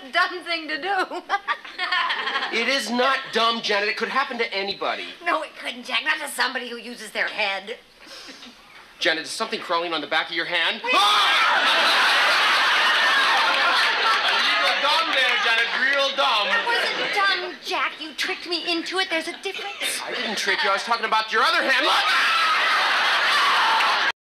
a dumb thing to do. It is not dumb, Janet. It could happen to anybody. No, it couldn't, Jack. Not to somebody who uses their head. Janet, is something crawling on the back of your hand? Real dumb there, Janet. Real dumb. It wasn't dumb, Jack. You tricked me into it. There's a difference. I didn't trick you. I was talking about your other hand. Look!